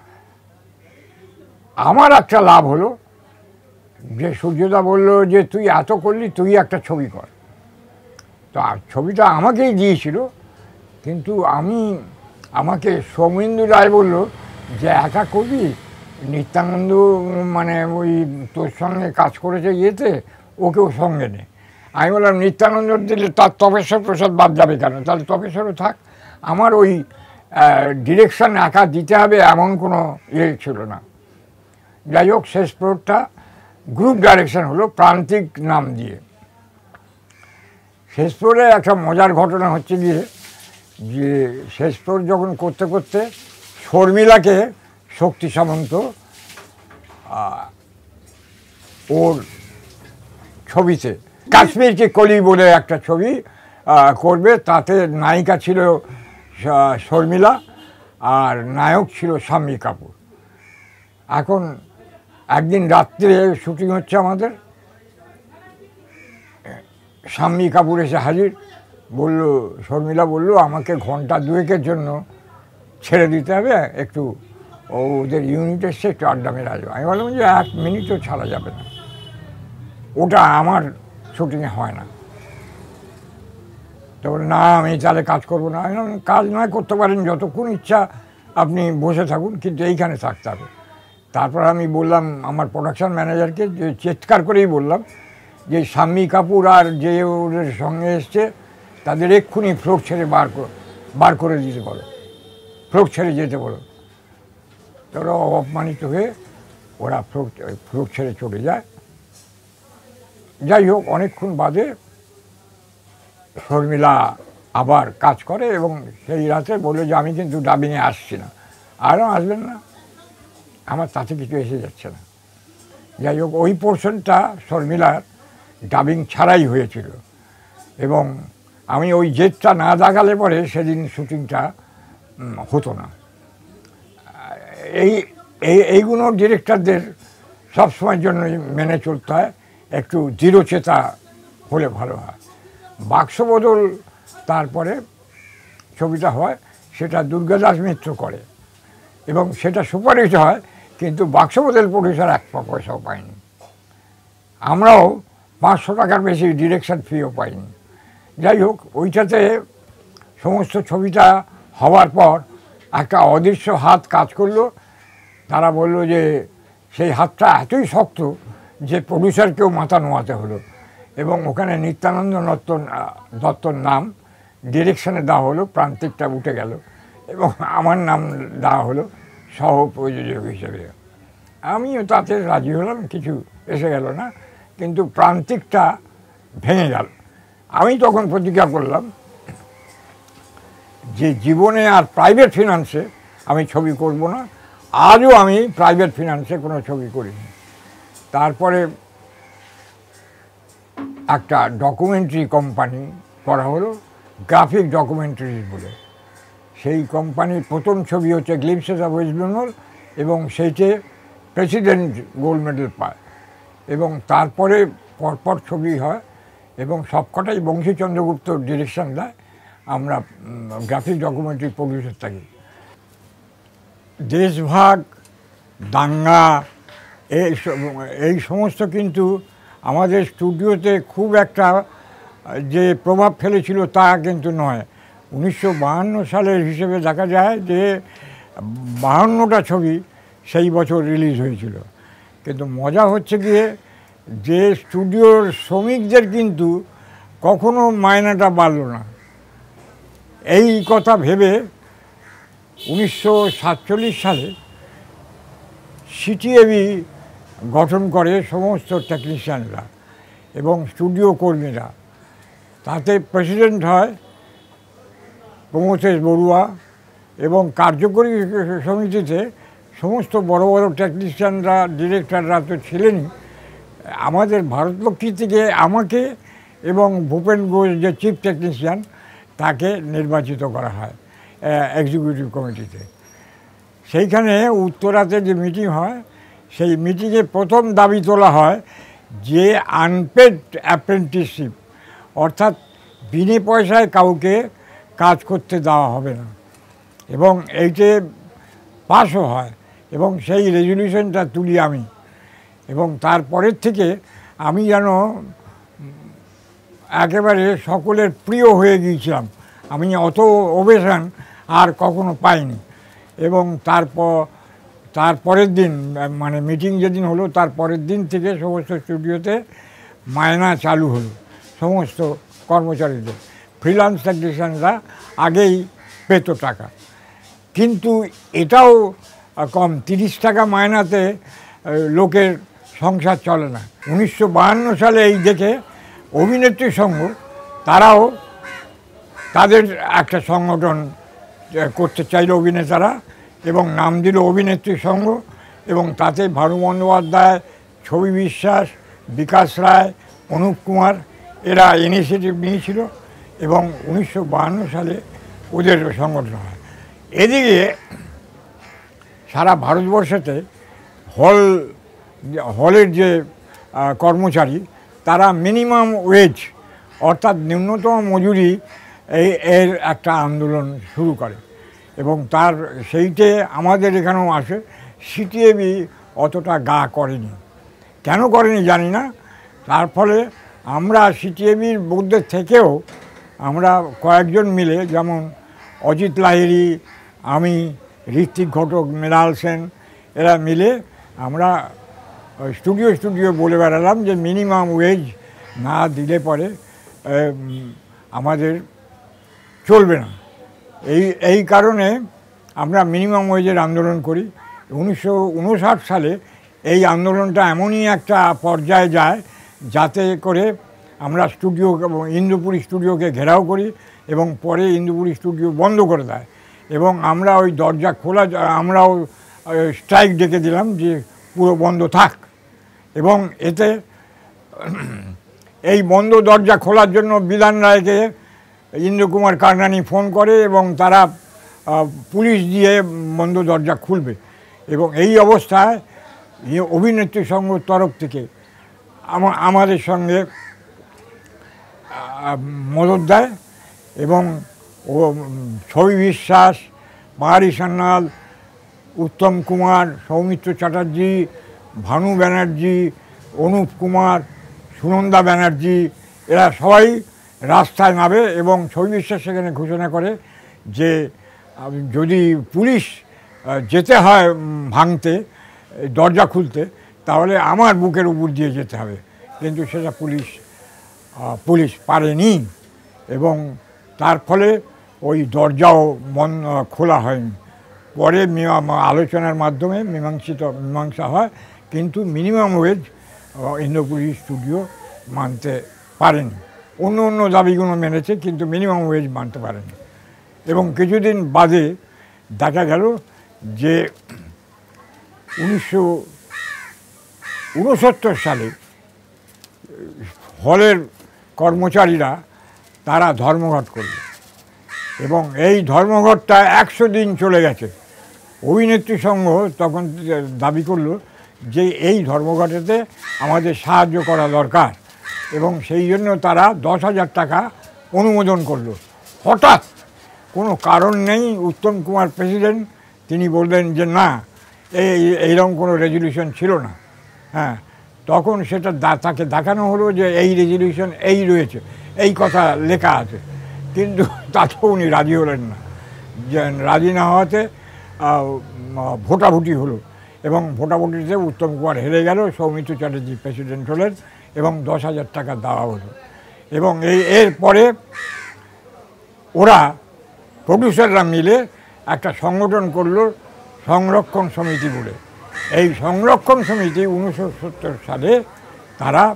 আমার একটা লাভ হলো যে সূর্যদা বলল যে তুই এত করলি, তুই একটা ছবি কর। তো ছবিটা আমাকেই দিয়েছিল, কিন্তু আমাকে সৌমেন্দু রায় বলল যে একা করবি, নিত্যানন্দ মানে ওই তোর সঙ্গে কাজ করেছে ইয়েতে, ওকেও সঙ্গে নে। আমি বললাম নিত্যানন্দ দিলে তার তপেশ্বর প্রসাদ বাদ যাবে কেন, তাহলে তপেশ্বরও থাক। আমার ওই ডিরেকশন একা দিতে হবে এমন কোনো ইয়ে ছিল না। যাই হোক, শেষ প্রহরটা গ্রুপ ডাইরেকশন হলো প্রান্তিক নাম দিয়ে। শেষ প্রহরে একটা মজার ঘটনা হচ্ছে গিয়ে যে শেষ প্রহর যখন করতে করতে শর্মিলাকে শক্তি সামন্ত ওর ছবিতে কাশ্মীর কি কলি বলে একটা ছবি করবে, তাতে নায়িকা ছিল শর্মিলা আর নায়ক ছিল শাম্মী কাপুর। এখন একদিন রাত্রে শুটিং হচ্ছে আমাদের, শাম্মী কাপুর এসে হাজির। বলল, শর্মিলা বলল আমাকে ঘন্টা দুয়েকের জন্য ছেড়ে দিতে হবে, একটু ওদের ইউনিট এসছে, একটু আড্ডা মেরে আসবে। আমি বললাম যে 1 মিনিটও ছাড়া যাবে না, ওটা আমার শুটিংয়ে হয় না। তো বলে না, আমি তাহলে কাজ করবো না। আমি কাজ নয় করতে পারেন, যতক্ষণ ইচ্ছা আপনি বসে থাকুন, কিন্তু এইখানে থাকতে হবে। তারপর আমি বললাম আমার প্রোডাকশন ম্যানেজারকে, যে চিৎকার করেই বললাম যে শাম্মী কাপুর আর যে ওদের সঙ্গে এসছে তাদের এক্ষুনি ফ্লোর ছেড়ে বার বার করে দিতে বলো, ফ্লোর ছেড়ে যেতে বলো। তারা অপমানিত হয়ে ওরা ফ্লোর ছেড়ে চলে যায়। যাই হোক, অনেকক্ষণ বাদে শর্মিলা আবার কাজ করে এবং সেই রাতে বললো যে আমি কিন্তু ডাবিংয়ে আসছি না। আরও আসবেন না, আমার তাতে কিছু এসে যাচ্ছে না। যাই হোক, ওই পোর্শনটা শর্মিলার ডাবিং ছাড়াই হয়েছিল এবং আমি ওই জেটটা না দেখালে পরে সেদিন শুটিংটা হতো না। এইগুলো ডিরেক্টরদের সবসময়ের জন্যই মেনে চলতে হয়, একটু দৃঢ়চেতা হলে ভালো হয়। বাক্সবদল তারপরে ছবিটা হয়, সেটা দুর্গাদাস মিত্র করে এবং সেটা সুপারহিট হয়, কিন্তু বাক্সবদল প্রডিউসার এক পয়সাও পায়নি। আমরাও 500 টাকার বেশি ডিরেকশন ফিও পাইনি। যাই হোক, ওইটাতে সমস্ত ছবিটা হওয়ার পর একটা অদৃশ্য হাত কাজ করলো। তারা বলল যে সেই হাতটা এতই শক্ত যে প্রডিউসারকেও মাথা নোয়াতে হলো এবং ওখানে নিত্যানন্দ দত্তর নাম ডিরেকশনে দেওয়া হলো, প্রান্তিকটা উঠে গেল এবং আমার নাম দেওয়া হলো সহ প্রযোজক হিসেবে। আমিও তাতে রাজি হলাম, কিছু এসে গেল না, কিন্তু প্রান্তিকটা ভেঙে গেল। আমি তখন প্রতিজ্ঞা করলাম যে জীবনে আর প্রাইভেট ফিনান্সে আমি ছবি করব না। আজও আমি প্রাইভেট ফিনান্সে কোনো ছবি করিনি। তারপরে একটা ডকুমেন্টারি কোম্পানি করা হলো, গ্রাফিক ডকুমেন্টারিজ বলে। সেই কোম্পানির প্রথম ছবি হচ্ছে গ্লিম্পসেস অফ ওয়েস্ট বেঙ্গল এবং সেইটে প্রেসিডেন্ট গোল্ড মেডেল পায় এবং তারপরে পরপর ছবি হয় এবং সবকটাই বংশী চন্দ্রগুপ্ত ডিরেকশন দেয়। আমরা গ্রাফিক ডকুমেন্টারি প্রডিউসার থাকি। দেশভাগ, দাঙ্গা, এই সমস্ত কিন্তু আমাদের স্টুডিওতে খুব একটা যে প্রভাব ফেলেছিল তা কিন্তু নয়। 1952 সালের হিসেবে দেখা যায় যে 52টা ছবি সেই বছর রিলিজ হয়েছিল। কিন্তু মজা হচ্ছে গিয়ে যে স্টুডিওর শ্রমিকদের কিন্তু কখনো মায়নাটা বাড়ল না। এই কথা ভেবে 1947 সালে সিটিএবি গঠন করে সমস্ত টেকনিশিয়ানরা এবং স্টুডিও কর্মীরা। তাতে প্রেসিডেন্ট হয় প্রমথেশ বড়ুয়া এবং কার্যকরী সমিতিতে সমস্ত বড় বড় টেকনিশিয়ানরা, ডিরেক্টররা তো ছিলেনই। আমাদের ভারতলক্ষ্মী থেকে আমাকে এবং ভূপেন ঘোষ যে চিফ টেকনিশিয়ান তাকে নির্বাচিত করা হয় এক্সিকিউটিভ কমিটিতে। সেইখানে উত্তরাতে যে মিটিং হয়, সেই মিটিংয়ে প্রথম দাবি তোলা হয় যে আনপেড অ্যাপ্রেন্টিসশিপ, অর্থাৎ বিনে পয়সায় কাউকে কাজ করতে দেওয়া হবে না, এবং এইটে পাসও হয় এবং সেই রেজলিউশনটা তুলি আমি। এবং তারপরের থেকে আমি যেন একেবারে সকলের প্রিয় হয়ে গিয়েছিলাম। আমি অত ওভেশন আর কখনো পাইনি। এবং তারপরের দিন, মানে মিটিং যেদিন হলো তার পরের দিন থেকে সমস্ত স্টুডিওতে মায়না চালু হলো সমস্ত কর্মচারীদের। ফ্রিল্যান্স টেকনিশিয়ানরা আগেই পেত টাকা, কিন্তু এটাও কম। 30 টাকা মায়নাতে লোকের সংসার চলে না। 1952 সালে এই দেখে অভিনেত্রী সংঘ তারাও তাদের একটা সংগঠন করতে চাইল অভিনেতারা এবং নাম দিল অভিনেত্রী সংঘ। এবং তাতে ভানু বন্দ্যোপাধ্যায়, ছবি বিশ্বাস, বিকাশ রায়, অনুপ কুমার এরা ইনিশিয়েটিভ নিয়েছিল এবং 1952 সালে ওদের সংগঠন হয়। এদিকে সারা ভারতবর্ষেতে হলের যে কর্মচারী তারা মিনিমাম ওয়েজ অর্থাৎ ন্যূনতম মজুরি এর একটা আন্দোলন শুরু করে এবং সেইটে আমাদের এখানেও আসে। সিটিএবি অতটা গা করেনি, কেন করেনি জানি না। তার ফলে আমরা সিটিএবির মধ্যে থেকেও আমরা কয়েকজন মিলে, যেমন অজিত লাহিড়ী, আমি, ঋত্বিক ঘটক, মৃণাল সেন, এরা মিলে আমরা স্টুডিও বলে বেড়ালাম যে মিনিমাম ওয়েজ না দিলে পরে আমাদের চলবে না। এই কারণে আমরা মিনিমাম ওয়েজের আন্দোলন করি। 1959 সালে এই আন্দোলনটা এমনই একটা পর্যায়ে যায় যাতে করে আমরা স্টুডিও ইন্দুপুরি স্টুডিওকে ঘেরাও করি এবং পরে ইন্দুপুরি স্টুডিও বন্ধ করে দেয় এবং আমরা ওই দরজা খোলা, আমরাও স্ট্রাইক ডেকে দিলাম যে পুরো বন্ধ থাক। এবং এতে এই বন্ধ দরজা খোলার জন্য বিধান রায়কে ইন্দ্রকুমার কারনানি ফোন করে এবং তারা পুলিশ দিয়ে বন্ধ দরজা খুলবে। এবং এই অবস্থায় অভিনেত্রী সংঘর তরফ থেকে আমাদের সঙ্গে মদত দেয় এবং ও ছবি বিশ্বাস, পাহাড়ি সান্যাল, উত্তম কুমার, সৌমিত্র চ্যাটার্জি, ভানু ব্যানার্জি, অনুপ কুমার, সুনন্দা ব্যানার্জি এরা সবাই রাস্তায় নামে এবং ছবি বিশ্বাস সেখানে ঘোষণা করে যে যদি পুলিশ যেতে হয় ভাঙতে, দরজা খুলতে, তাহলে আমার বুকের উপর দিয়ে যেতে হবে। কিন্তু সেটা পুলিশ পারেনি এবং তার ফলে ওই দরজাও খোলা হয়নি। পরে আলোচনার মাধ্যমে মীমাংসা হয়, কিন্তু মিনিমাম ওয়েজ ইন্দ্রপুরি স্টুডিও মানতে পারেনি। অন্য দাবিগুলো মেনেছে কিন্তু মিনিমাম ওয়েজ মানতে পারেনি। এবং কিছুদিন বাদে দেখা গেল যে 1969 সালে হলের কর্মচারীরা তারা ধর্মঘট করল এবং এই ধর্মঘটটা 100 দিন চলে গেছে। অভিনেত্রী সংঘ তখন দাবি করল যে এই ধর্মঘটেতে আমাদের সাহায্য করা দরকার এবং সেই জন্য তারা 10,000 টাকা অনুমোদন করল। হঠাৎ কোনো কারণ নেই, উত্তম কুমার প্রেসিডেন্ট, তিনি বললেন যে না, এইরকম কোনো রেজলিউশন ছিল না। হ্যাঁ, তখন সেটা তাকে দেখানো হলো যে এই রেজলিউশন এই রয়েছে, এই কথা লেখা আছে, কিন্তু তাতেও উনি রাজি হলেন না। যে রাজি না হওয়াতে ভোটাভুটি হলো এবং ভোটাভুটিতে উত্তম কুমার হেরে গেল, সৌমিত্র চ্যাটার্জি প্রেসিডেন্ট হলেন এবং 10,000 টাকা দেওয়া হলো। এবং এরপরে ওরা প্রডিউসাররা মিলে একটা সংগঠন করলো সংরক্ষণ সমিতি বলে। এই সংরক্ষণ সমিতি 1970 সালে তারা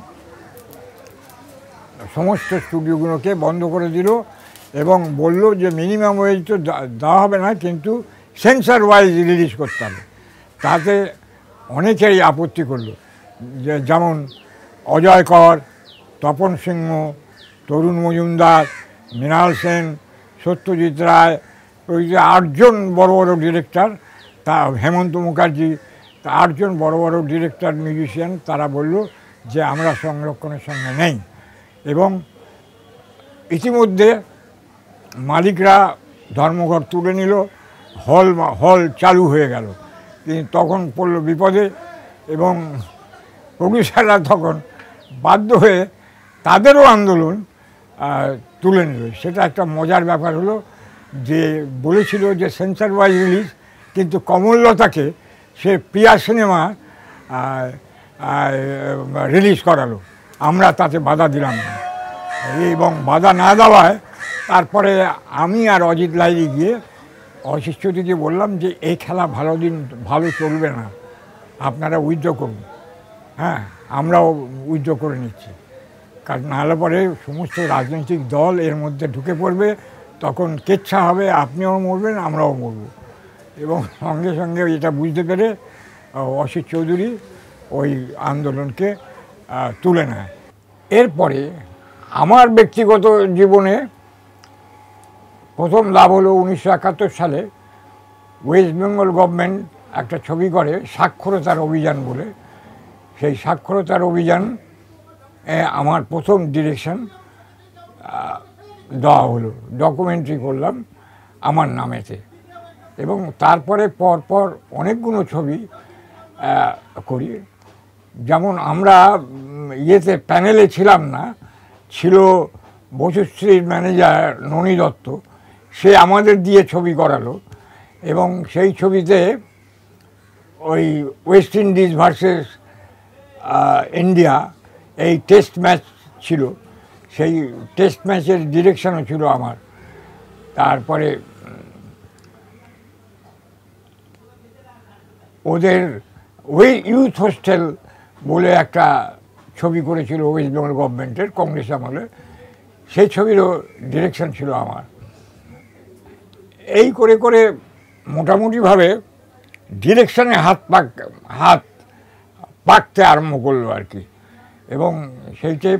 সমস্ত স্টুডিওগুলোকে বন্ধ করে দিল এবং বলল যে মিনিমাম ওয়েজ তো দেওয়া হবে না, কিন্তু সেন্সার ওয়াইজ রিলিজ করতে হবে। তাতে অনেকেই আপত্তি করলো, যেমন অজয় কর, তপন সিংহ, তরুণ মজুমদার, মৃণাল সেন, সত্যজিৎ রায়, ওই যে 8 জন বড় বড় ডিরেক্টর, তা হেমন্ত মুখার্জি, 8 জন বড় বড় ডিরেক্টর মিউজিশিয়ান, তারা বলল যে আমরা সংরক্ষণের সঙ্গে নেই। এবং ইতিমধ্যে মালিকরা ধর্মঘট তুলে নিল, হল চালু হয়ে গেল। কিন্তু তখন পড়ল বিপদে এবং প্রডিউসাররা তখন বাধ্য হয়ে তাদেরও আন্দোলন তুলে নিল। সেটা একটা মজার ব্যাপার হলো যে বলেছিল যে সেন্সার ওয়াইজ রিলিজ, কিন্তু কমললতাকে সে প্রিয়া সিনেমা রিলিজ করালো, আমরা তাতে বাধা দিলাম না। এবং বাধা না দেওয়ায় তারপরে আমি আর অজিত লাইরি গিয়ে অশিষ্যদিকে বললাম যে এই খেলা ভালো চলবে না, আপনারা উইথড্র করুন। হ্যাঁ, আমরাও উইথড্র করে নিচ্ছি, কারণ নাহলে পরে সমস্ত রাজনৈতিক দল এর মধ্যে ঢুকে পড়বে, তখন কেচ্ছা হবে, আপনিও মরবেন, আমরাও মরব। এবং সঙ্গে সঙ্গে এটা বুঝতে পেরে অসিত চৌধুরী ওই আন্দোলনকে তুলে নেয়। এরপরে আমার ব্যক্তিগত জীবনে প্রথম লাভ হলো 1971 সালে ওয়েস্ট বেঙ্গল গভর্নমেন্ট একটা ছবি করে সাক্ষরতার অভিযান বলে। সেই সাক্ষরতার অভিযান আমার প্রথম ডিরেকশন দেওয়া হলো, ডকুমেন্টারি করলাম আমার নামেতে। এবং তারপরে পরপর অনেকগুলো ছবি করি। যেমন আমরা ইয়েতে প্যানেলে ছিলাম না, ছিল বসুশ্রীর ম্যানেজার ননী দত্ত, সে আমাদের দিয়ে ছবি করালো এবং সেই ছবিতে ওই ওয়েস্ট ইন্ডিজ ভার্সেস ইন্ডিয়া এই টেস্ট ম্যাচ ছিল, সেই টেস্ট ম্যাচের ডিরেকশনও ছিল আমার। তারপরে ওদের ওই ইউথ হোস্টেল বলে একটা ছবি করেছিল ওয়েস্ট বেঙ্গল গভর্নমেন্টের কংগ্রেস আমলে, সেই ছবিরও ডিরেকশন ছিল আমার। এই করে করে মোটামুটিভাবে ডিরেকশনে হাত পাকতে আরম্ভ করলো আর কি। এবং সেইটে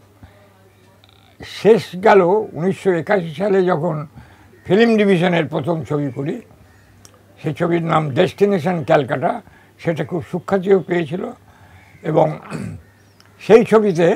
শেষ গেল 1981 সালে যখন ফিল্ম ডিভিশনের প্রথম ছবি করি, সেই ছবির নাম ডেস্টিনেশন ক্যালকাটা। সেটা খুব সুখ্যাতিও পেয়েছিল এবং সেই ছবিতে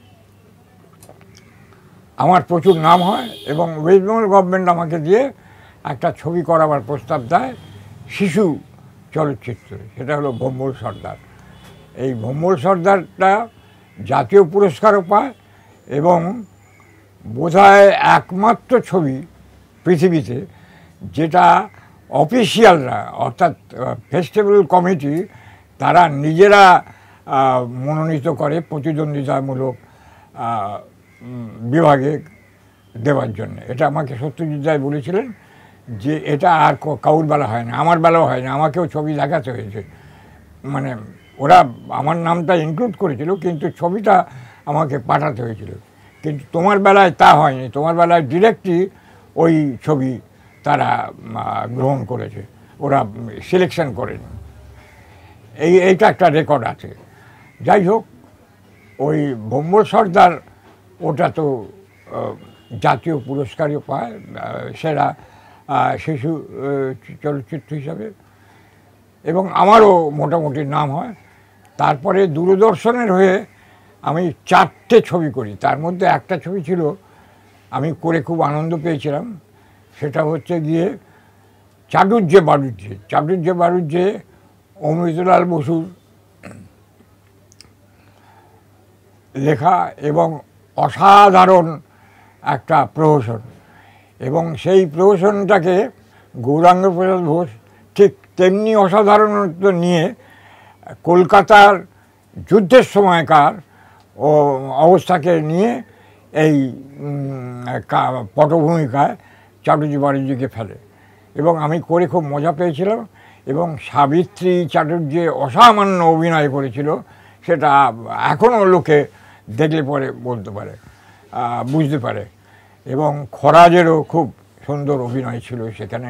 আমার প্রচুর নাম হয় এবং ওয়েস্ট বেঙ্গল গভর্নমেন্ট আমাকে দিয়ে একটা ছবি করাবার প্রস্তাব দেয় শিশু চলচ্চিত্রে। সেটা হলো ভম্বল সর্দার। এই ভম্বল সর্দারটা জাতীয় পুরস্কারও পায় এবং বোধহয় একমাত্র ছবি পৃথিবীতে যেটা অফিসিয়ালরা অর্থাৎ ফেস্টিভ্যাল কমিটি তারা নিজেরা মনোনীত করে প্রতিদ্বন্দ্বিতামূলক বিভাগে দেওয়ার জন্য। এটা আমাকে সত্যজিৎ রায় বলেছিলেন যে এটা আর কাউর বেলা হয় না, আমার বেলাও হয় না, আমাকেও ছবি দেখাতে হয়েছে। মানে ওরা আমার নামটা ইনক্লুড করেছিল কিন্তু ছবিটা আমাকে পাঠাতে হয়েছিল, কিন্তু তোমার বেলায় তা হয়নি, তোমার বেলায় ডিরেক্টলি ওই ছবি তারা গ্রহণ করেছে, ওরা সিলেকশন করেনি। এইটা একটা রেকর্ড আছে। যাই হোক, ওই ভম্বল সর্দার ওটা তো জাতীয় পুরস্কারও পায় সেরা শিশু চলচ্চিত্র হিসাবে এবং আমারও মোটামুটি নাম হয়। তারপরে দূরদর্শনের হয়ে আমি 4টে ছবি করি, তার মধ্যে একটা ছবি ছিল আমি করে খুব আনন্দ পেয়েছিলাম, সেটা হচ্ছে গিয়ে চাটুর্যে বাড়ুজ্যে। চাটুর্যে বাড়ুজ্যে অমৃতলাল বসুর লেখা এবং অসাধারণ একটা প্রহসন, এবং সেই প্রহসনটাকে গৌরাঙ্গ প্রসাদ ঘোষ ঠিক তেমনি অসাধারণত্ব নিয়ে কলকাতার যুদ্ধের সময়কার অবস্থাকে নিয়ে এই পটভূমিকায় চাটুর্যে বাড়ুজ্যেকে ফেলে এবং আমি করে খুব মজা পেয়েছিলাম। এবং সাবিত্রী চাটুর্যে অসামান্য অভিনয় করেছিল, সেটা এখনও লোকে দেখলে পরে বলতে পারে, বুঝতে পারে। এবং খরাজেরও খুব সুন্দর অভিনয় ছিল সেখানে।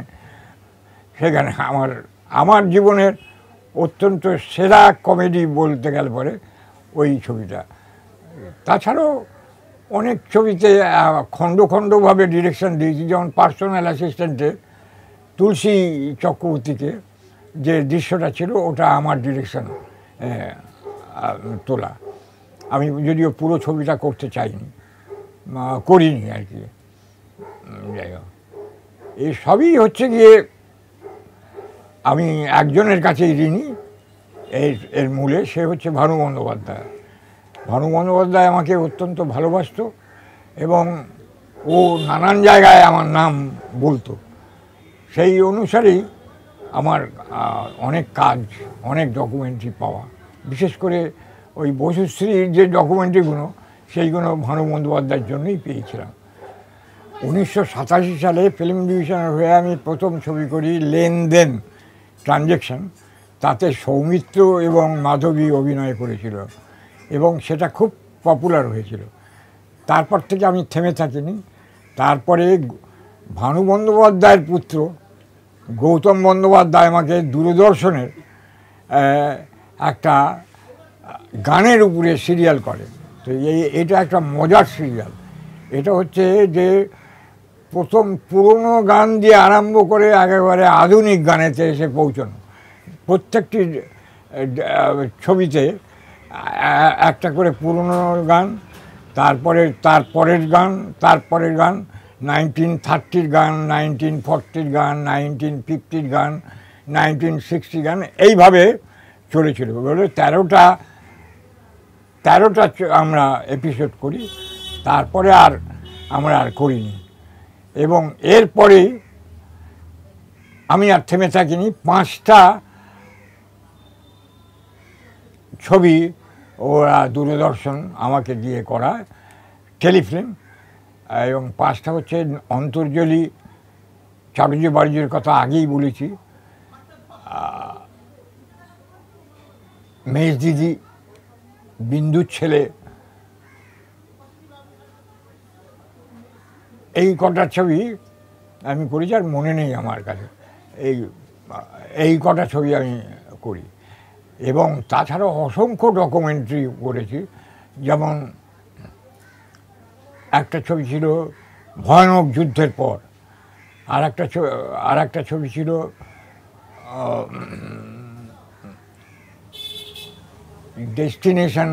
আমার জীবনের অত্যন্ত সেরা কমেডি বলতে গেলে পরে ওই ছবিটা। তাছাড়াও অনেক ছবিতে খণ্ড খণ্ডভাবে ডিরেকশন দিয়েছি, যেমন পার্সোনাল অ্যাসিস্ট্যান্টে তুলসী চক্রবর্তীকে যে দৃশ্যটা ছিল ওটা আমার ডিরেকশন তোলা। আমি যদিও পুরো ছবিটা করতে চাইনি, করিনি আর কি। যাই হোক, এই সবই হচ্ছে গিয়ে আমি একজনের কাছেই ঋণী এর মূলে, সে হচ্ছে ভানু বন্দ্যোপাধ্যায়। ভানু বন্দ্যোপাধ্যায় আমাকে অত্যন্ত ভালোবাসত এবং ও নানান জায়গায় আমার নাম বলতো। সেই অনুসারেই আমার অনেক কাজ, অনেক ডকুমেন্টারি পাওয়া, বিশেষ করে ওই বসুশ্রীর যে ডকুমেন্টারিগুলো সেইগুলো ভানু বন্দ্যোপাধ্যায়ের জন্যই পেয়েছিলাম। 1987 সালে ফিল্ম ডিভিশনের হয়ে আমি প্রথম ছবি করি লেনদেন, ট্রানজ্যাকশন। তাতে সৌমিত্র এবং মাধবী অভিনয় করেছিল এবং সেটা খুব পপুলার হয়েছিল। তারপর থেকে আমি থেমে থাকিনি। তারপরে ভানু বন্দ্যোপাধ্যায়ের পুত্র গৌতম বন্দ্যোপাধ্যায় আমাকে দূরদর্শনের একটা গানের উপরে সিরিয়াল করে। তো এটা একটা মজার সিরিয়াল। এটা হচ্ছে যে প্রথম পুরনো গান দিয়ে আরম্ভ করে একেবারে আধুনিক গানেতে এসে পৌঁছানো। প্রত্যেকটি ছবিতে একটা করে পুরনো গান, তারপরের গান, 1930-র গান, 1940-র গান, 1950-র গান, 1960 গান, এইভাবে চলেছিল। বলে 13টা আমরা এপিসোড করি। তারপরে আমরা আর করিনি এবং এরপরেই আমি আর থেমে থাকিনি। 5টা ছবি ওরা দূরদর্শন আমাকে দিয়ে করায় টেলিফিল্ম, এবং 5টা হচ্ছে অন্তর্জলি, চাটুর্যে বাড়ুজ্যের কথা আগেই বলেছি, মেজ দিদি, বিন্দুর ছেলে, এই কটা ছবি আমি করেছি, আর মনে নেই আমার কাছে। এই কটা ছবি আমি করি। এবং তাছাড়াও অসংখ্য ডকুমেন্টারি করেছি। যেমন একটা ছবি ছিল ভয়ানক যুদ্ধের পর, আর একটা ছবি ছিল ডেস্টিনেশন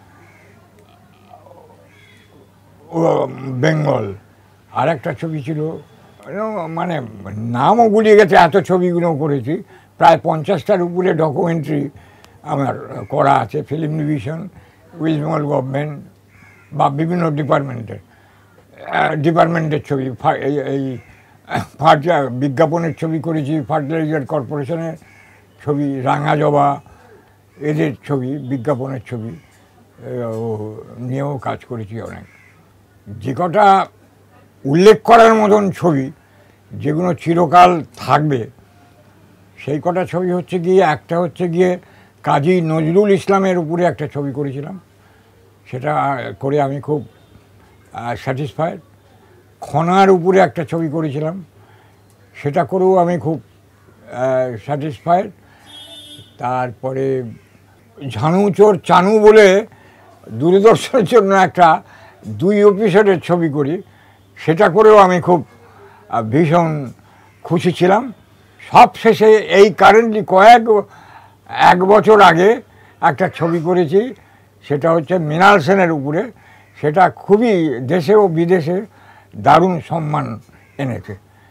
বেঙ্গল, আর একটা ছবি ছিল, মানে নামও গুলিয়ে গেছে, এত ছবিগুলো করেছি। প্রায় 50টার উপরে ডকুমেন্টারি আমার করা আছে, film division, West Bengal government বা বিভিন্ন ডিপার্টমেন্টের ছবি। এই বিজ্ঞাপনের ছবি করেছি, ফার্টিলাইজার কর্পোরেশনের ছবি, রাঙা জবা, এদের ছবি, বিজ্ঞাপনের ছবি নিয়েও কাজ করেছি অনেক। যে কটা উল্লেখ করার মতন ছবি, যেগুলো চিরকাল থাকবে, সেই কটা ছবি হচ্ছে গিয়ে, একটা হচ্ছে গিয়ে কাজী নজরুল ইসলামের উপরে একটা ছবি করেছিলাম, সেটা করে আমি খুব স্যাটিসফাইড। খনার উপরে একটা ছবি করেছিলাম, সেটা করেও আমি খুব স্যাটিসফাইড। তারপরে ঝানুচোর চানু বলে দূরদর্শনের জন্য একটা 2 এপিসোডের ছবি করি, সেটা করেও আমি খুব ভীষণ খুশি ছিলাম। সব শেষে এই কারেন্টলি এক বছর আগে একটা ছবি করেছি, সেটা হচ্ছে মৃণাল সেনের উপরে। সেটা খুবই দেশে ও বিদেশে দারুণ সম্মান এনেছে।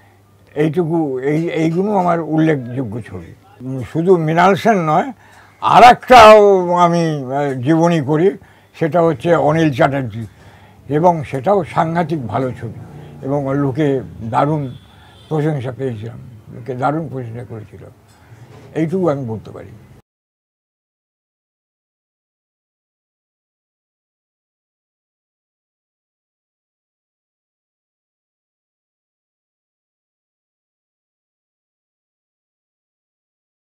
এইগুলো আমার উল্লেখযোগ্য ছবি। শুধু মৃণাল সেন নয়, আর একটাও আমি জীবনী করি, সেটা হচ্ছে অনিল চ্যাটার্জি, এবং সেটাও সাংঘাতিক ভালো ছবি, এবং লোকে দারুণ প্রশংসা পেয়েছিলাম, লোকে দারুণ প্রশংসা করেছিল। এইটুকু আমি বলতে পারি।